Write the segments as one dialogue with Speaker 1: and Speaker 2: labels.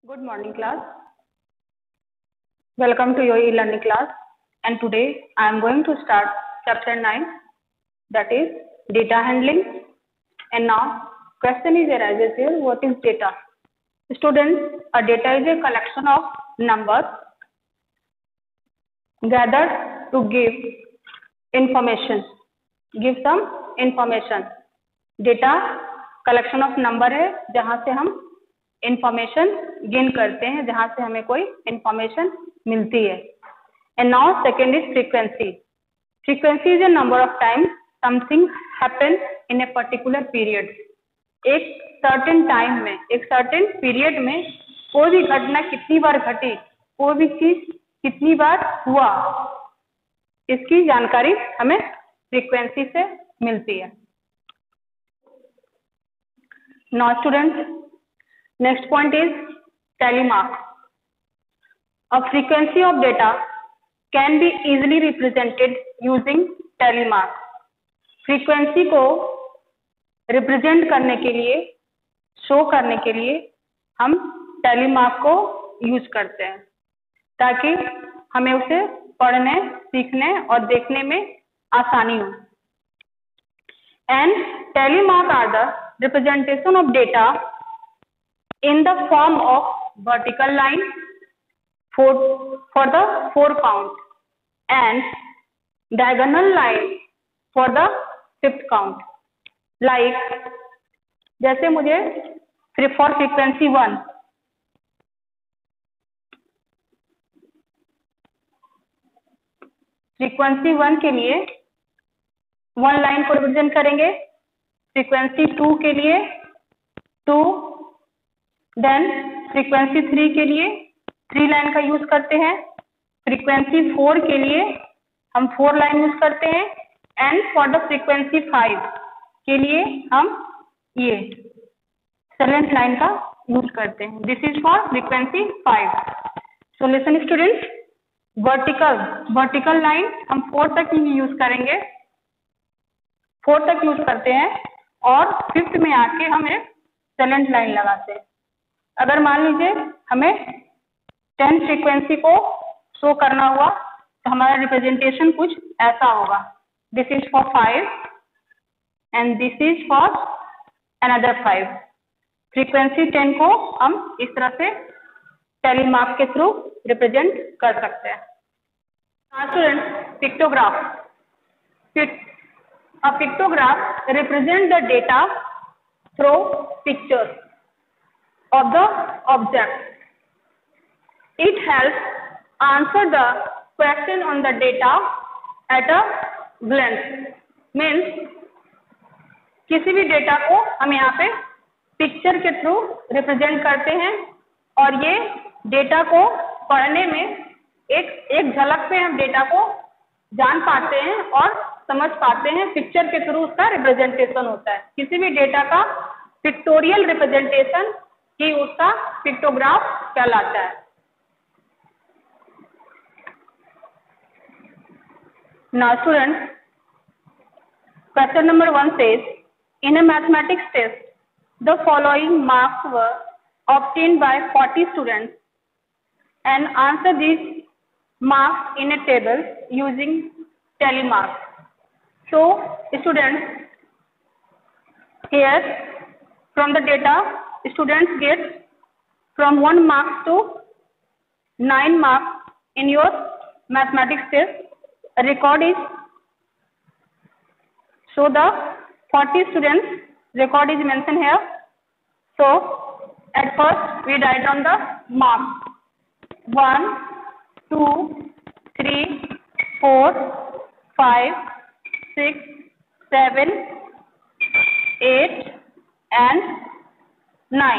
Speaker 1: Good morning, class. Welcome to your e-learning class. And today I am going to start chapter 9, that is data handling. And now question is arises here, what is data? Students, a data is a collection of numbers gathered to give information. Give some information. Data collection of number है जहाँ से हम information gain करते हैं, जहां से हमें कोई इंफॉर्मेशन मिलती है. And now second is frequency. Frequency is a number of time something happen in a particular period. एक सर्टेन टाइम में, एक सर्टेन पीरियड में कोई भी घटना कितनी बार घटी, कोई भी चीज कितनी बार हुआ, इसकी जानकारी हमें फ्रीक्वेंसी से मिलती है. Now students, next point is tally mark. A frequency of data can be easily represented using tally mark. frequency को represent करने के लिए, show करने के लिए हम tally mark को use करते हैं ताकि हमें उसे पढ़ने, सीखने और देखने में आसानी हो. And tally mark are the representation of data in the form of vertical line for the 4 count and diagonal line for the 5th count. Like जैसे मुझे for frequency 1 के लिए 1 लाइन को रिप्रेजेंट करेंगे, फ्रीक्वेंसी 2 के लिए 2, देन फ्रीक्वेंसी 3 के लिए 3 लाइन का यूज करते हैं, फ्रीक्वेंसी 4 के लिए हम 4 लाइन यूज करते हैं, एंड फॉर द फ्रीक्वेंसी 5 के लिए हम ये साइलेंट लाइन का यूज करते हैं. This is for frequency 5. So listen students, vertical line हम 4 तक ही यूज करेंगे, 4 तक यूज करते हैं और 5th में आके हम एक साइलेंट लाइन लगाते हैं. अगर मान लीजिए हमें 10 फ्रीक्वेंसी को शो करना हुआ तो हमारा रिप्रेजेंटेशन कुछ ऐसा होगा. This is for 5 and this is for another 5. Frequency 10 को हम इस तरह से टैली मार्क के थ्रू रिप्रेजेंट कर सकते हैं. Student, pictograph. A pictograph represents the data through pictures of the object. It helps answer the question on the data at a glance. Means किसी भी डेटा को हम यहाँ पे पिक्चर के थ्रू रिप्रेजेंट करते हैं और ये डेटा को पढ़ने में एक झलक पे हम डेटा को जान पाते हैं और समझ पाते हैं. पिक्चर के थ्रू उसका रिप्रेजेंटेशन होता है. किसी भी डेटा का पिक्टोरियल रिप्रेजेंटेशन ही उसका पिक्टोग्राफ कहलाता है. Now students, question number 1 says, in a mathematics test, the following marks were obtained by 40 students, and answer these marks in a table using tally marks. So students, here from the data, students get from 1 mark to 9 marks in your mathematics test. A record is, so the 40 students record is mentioned here. So at first we write down the marks: 1, 2, 3, 4, 5, 6, 7, 8 and 9.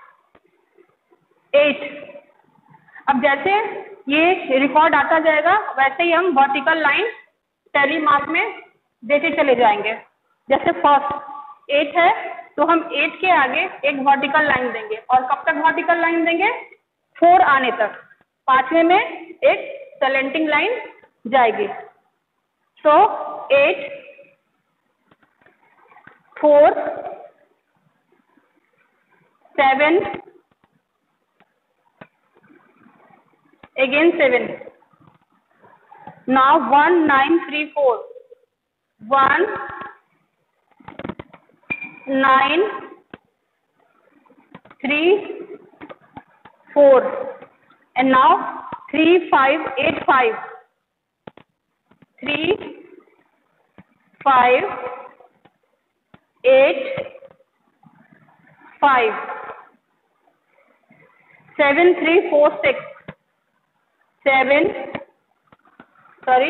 Speaker 1: 8. अब जैसे ये record आता जाएगा वैसे ही हम vertical line tally mark में देते चले जाएंगे. जैसे फर्स्ट 8 है तो हम 8 के आगे एक वर्टिकल लाइन देंगे, और कब तक वर्टिकल लाइन देंगे? 4 आने तक. 5वें में एक सलेंटिंग लाइन जाएगी. सो 8, 4, 7, again 7. Now 1 9 3 4. 1 9 3 4, and now 3 5 8 5. 3 5 8 5. 7 3 4 6. 7 3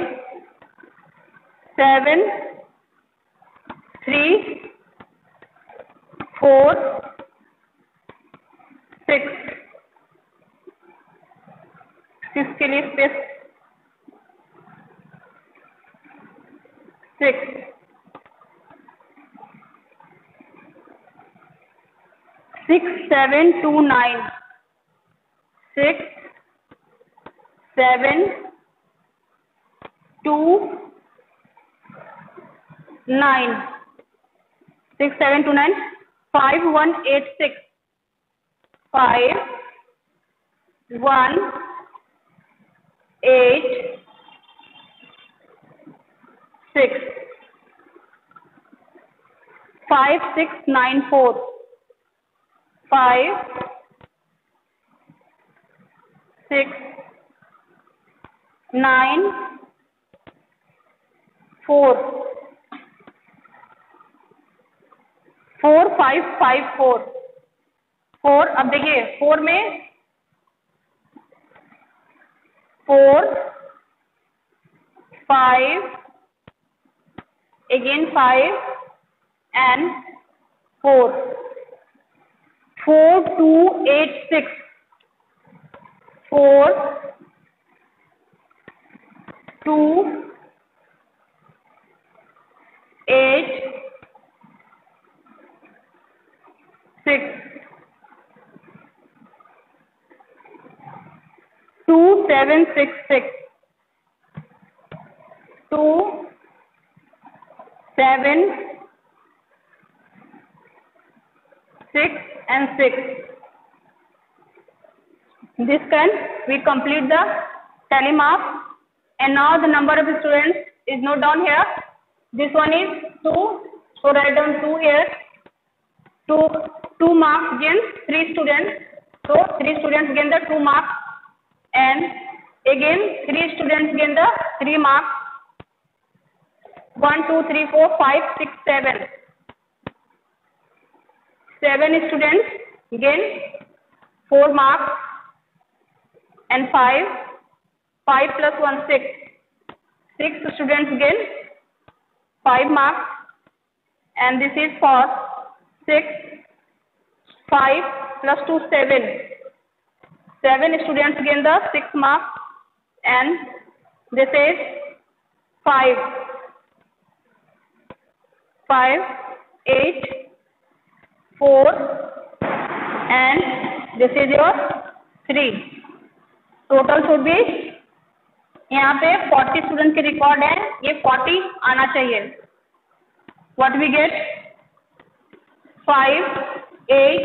Speaker 1: 4 6. 6 के लिए स्पेस 6. 6 7 2 9. 6 7 2 9. 6 7 2 9. 5 1 8 6. 5 1 8 6. 5 6 9 4. 5 6 9 4. 4 5 5 4. 4, अब देखिए 4 में 4 5 again 5 and 4. 4 2 8 6. 4 2 8 6. 2 7 6 6. 2 7 6 and 6. This can we complete the tally mark, and now the number of students is noted down here. This one is 2, so write down 2 here. 2 marks against 3 students, so 3 students gain the 2 marks, and again 3 students gain the 3 marks. 1 2 3 4 5 6 7. 7 students gain 4 marks, and 5 plus 1 6. 6 students gain 5 marks, and this is for 6. 5 plus 2 7. 7 students gain the 6 marks, and this is 5 8 4, and this is your 3. Total should be, यहाँ पे 40 student के record है, ये 40 आना चाहिए. What we get 5 8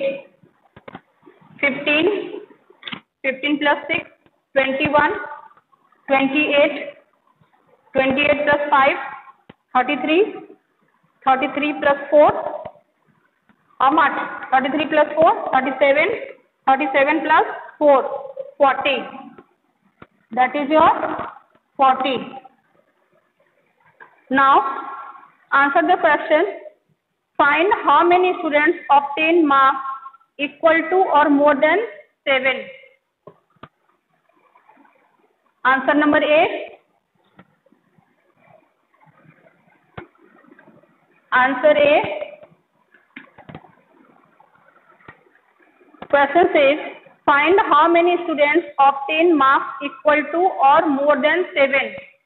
Speaker 1: 15 15 plus 6 21 28 28 plus 5 33 33 plus 4 how much 33 plus 4 37 37 plus 4 40. That is your 40. Now answer the question. Find how many students obtain marks equal to or more than 7. Answer number A. Answer A. Question says find how many students obtain marks equal to or more than 7.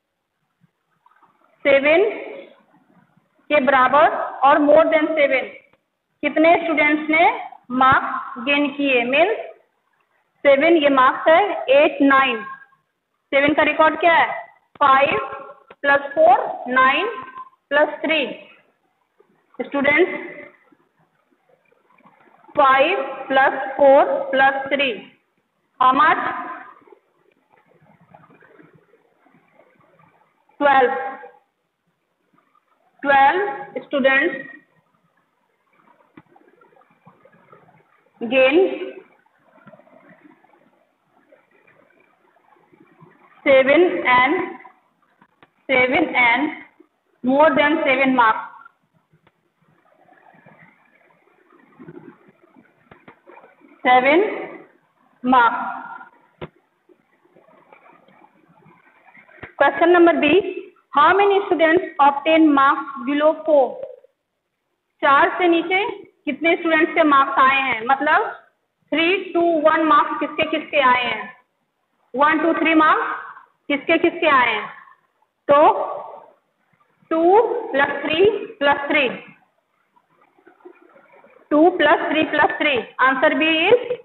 Speaker 1: 7 के बराबर और more than 7 कितने students ने marks gain किए. Means 7 ये marks है 8 9. 7 का record क्या है 5 plus 4 9 plus 3. Students 5 plus 4 plus 3 how much 12 students gain 7 and more than 7 marks. 7 marks. Question number B. How many students obtain marks below 4? 4 से नीचे कितने स्टूडेंट्स के मार्क्स आए हैं, मतलब 3, 2, 1 मार्क्स किसके किसके आए हैं, 1, 2, 3 मार्क्स किसके किसके आए हैं. तो 2 + 3 + 3, 2 + 3 + 3. Answer B is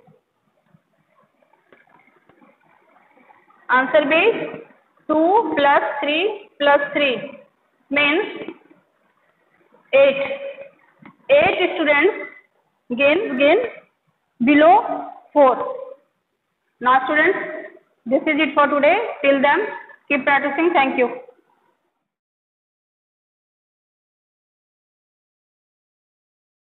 Speaker 1: 2 + 3 + 3 means 8. 8 students gain below 4. Now students, this is it for today. Till then, keep practicing. Thank you.